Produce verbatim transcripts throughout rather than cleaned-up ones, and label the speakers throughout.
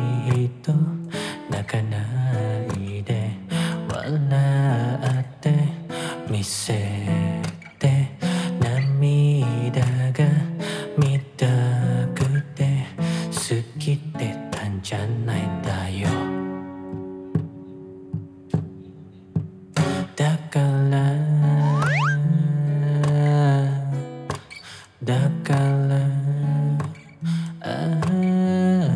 Speaker 1: と泣かないで笑って見せて涙が見たくて好きってたんじゃないんだよ。だからだからああ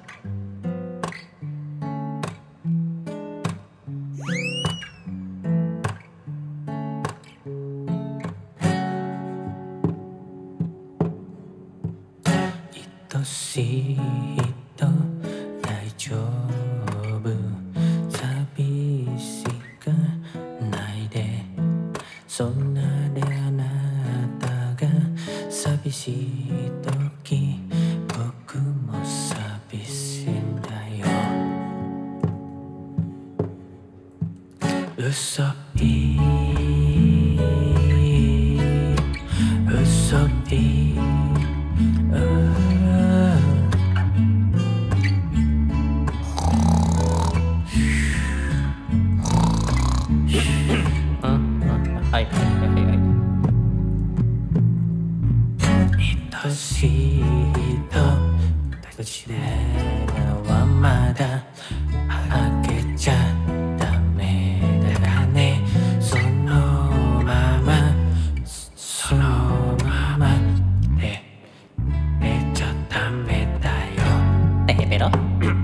Speaker 1: 愛しいと大丈夫寂しくないでそんなであなたが寂しい時僕も寂しいんだよ。嘘い嘘いはいはいはいはい。愛しいと大事ではまだ開けちゃダメだね。そのままそのままで寝ちゃダメだよ。ペペロ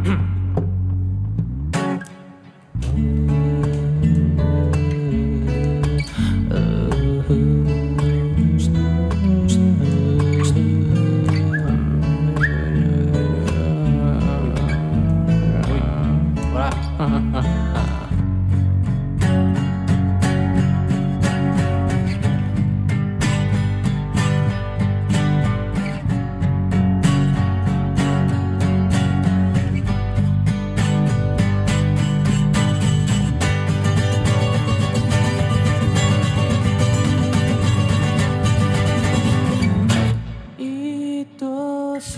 Speaker 1: 愛し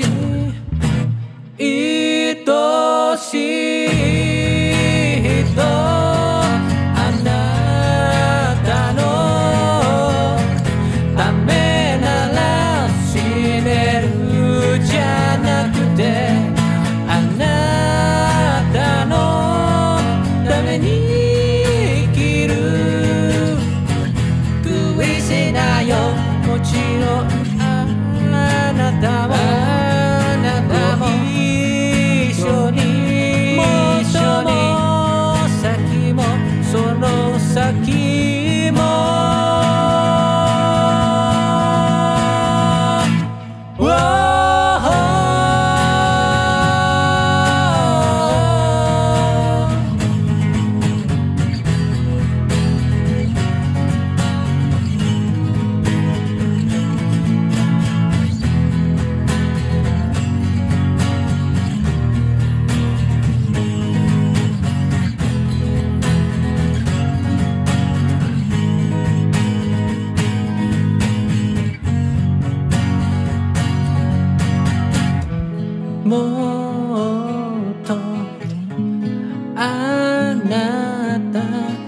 Speaker 1: い愛しいとあなたのためなら死ねるじゃなくてあなたのために生きる悔いせなよ。もちろんあなたもあなたも一緒にもっとも先もその先ももっとあなた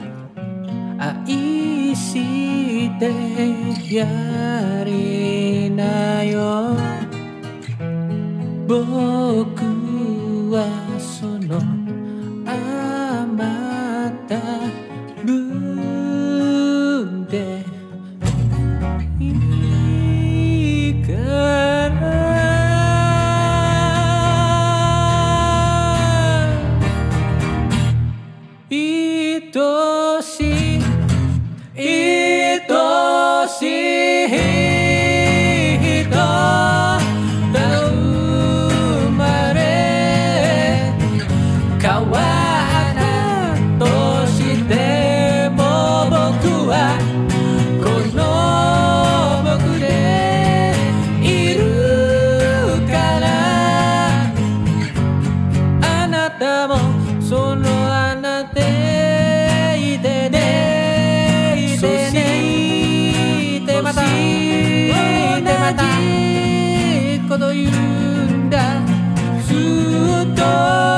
Speaker 1: 愛してやりなよ。僕はその余った分でいいから愛しい愛しい人が生まれ変わったとしても僕はこの僕でいるからあなたもそのあなた同じこと言うんだずっと